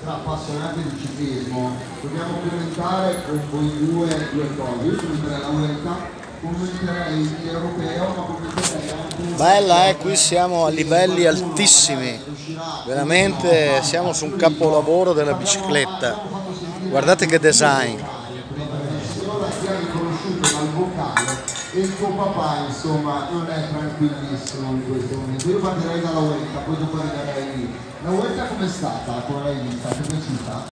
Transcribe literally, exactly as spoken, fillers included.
tra appassionati di ciclismo, dobbiamo commentare con voi due due cose. Io commenterei la Vuelta, commenterei l'Europeo, ma commenterei anche... Bella, eh? Qui siamo a livelli altissimi, veramente siamo su un capolavoro della bicicletta. Guardate che design. Ora si è riconosciuto dal vocale e il tuo papà insomma non è tranquillissimo in questo momento. Io partirei dalla Vuelta, poi dopo arriverei lì. La Vuelta com'è stata? Come l'hai vista? Ti è piaciuta?